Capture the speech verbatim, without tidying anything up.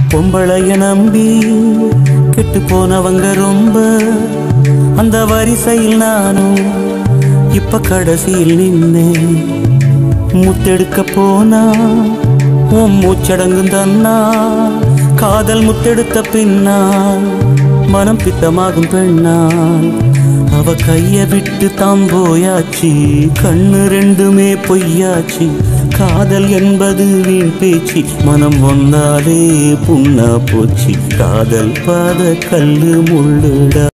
பொம்பளைய நம்பி கெட்டு போனவங்க ரொம்ப, அந்த வரிசையில் நானும் இப்ப கடைசியில் நின்னேன். முத்தெடுக்க போனா உன் மூச்சடங்கும் தன்னா, காதல் முத்தெடுத்த பின்னால் மனம் பித்தமாகும் பெண்ணால். அவ கைய விட்டு தாம் போயாச்சு, கண்ணு ரெண்டுமே பொய்யாச்சு. காதல் என்பது வீண் பேச்சு, மனம் வந்தாலே புண்ணா போச்சு. காதல் பாத கல்லு முள்ளுடா.